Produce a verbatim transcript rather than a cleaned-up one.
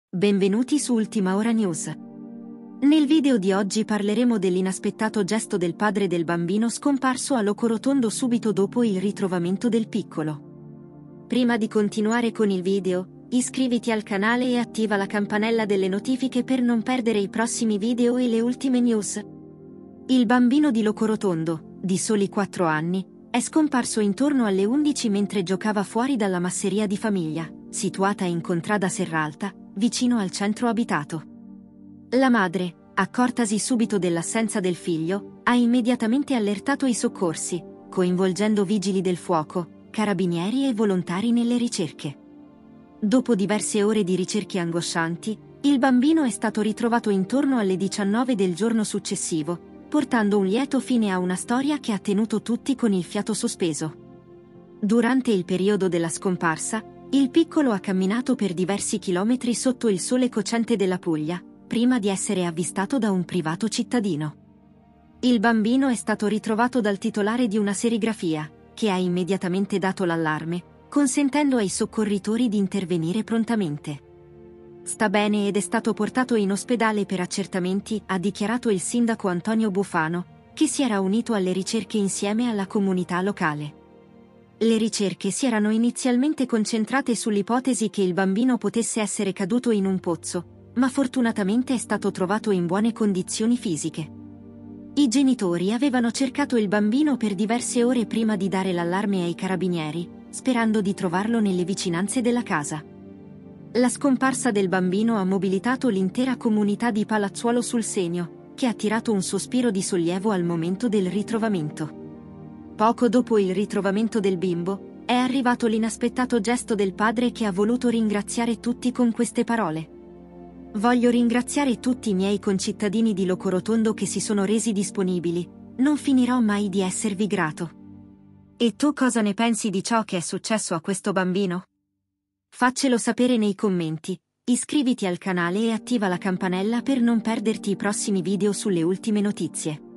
Benvenuti su Ultima Ora News. Nel video di oggi parleremo dell'inaspettato gesto del padre del bambino scomparso a Locorotondo subito dopo il ritrovamento del piccolo. Prima di continuare con il video, iscriviti al canale e attiva la campanella delle notifiche per non perdere i prossimi video e le ultime news. Il bambino di Locorotondo, di soli quattro anni, è scomparso intorno alle undici mentre giocava fuori dalla masseria di famiglia, situata in Contrada Serralta, vicino al centro abitato. La madre, accortasi subito dell'assenza del figlio, ha immediatamente allertato i soccorsi, coinvolgendo vigili del fuoco, carabinieri e volontari nelle ricerche. Dopo diverse ore di ricerche angoscianti, il bambino è stato ritrovato intorno alle diciannove del giorno successivo, portando un lieto fine a una storia che ha tenuto tutti con il fiato sospeso. Durante il periodo della scomparsa, il piccolo ha camminato per diversi chilometri sotto il sole cocente della Puglia, prima di essere avvistato da un privato cittadino. Il bambino è stato ritrovato dal titolare di una serigrafia, che ha immediatamente dato l'allarme, consentendo ai soccorritori di intervenire prontamente. Sta bene ed è stato portato in ospedale per accertamenti, ha dichiarato il sindaco Antonio Bufano, che si era unito alle ricerche insieme alla comunità locale. Le ricerche si erano inizialmente concentrate sull'ipotesi che il bambino potesse essere caduto in un pozzo, ma fortunatamente è stato trovato in buone condizioni fisiche. I genitori avevano cercato il bambino per diverse ore prima di dare l'allarme ai carabinieri, sperando di trovarlo nelle vicinanze della casa. La scomparsa del bambino ha mobilitato l'intera comunità di Palazzuolo sul Senio, che ha tirato un sospiro di sollievo al momento del ritrovamento. Poco dopo il ritrovamento del bimbo, è arrivato l'inaspettato gesto del padre che ha voluto ringraziare tutti con queste parole. Voglio ringraziare tutti i miei concittadini di Locorotondo che si sono resi disponibili, non finirò mai di esservi grato. E tu cosa ne pensi di ciò che è successo a questo bambino? Faccelo sapere nei commenti, iscriviti al canale e attiva la campanella per non perderti i prossimi video sulle ultime notizie.